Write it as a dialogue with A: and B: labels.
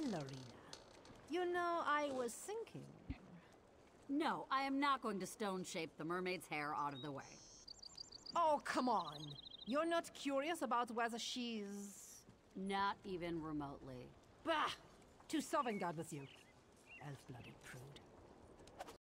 A: ballerina. You know, I was thinking...
B: No, I am not going to stone-shape the mermaid's hair out of the way.
A: Oh, come on! You're not curious about whether she's...
B: Not even remotely.
A: Bah! To Sovngarde with you. Elf-blooded prude.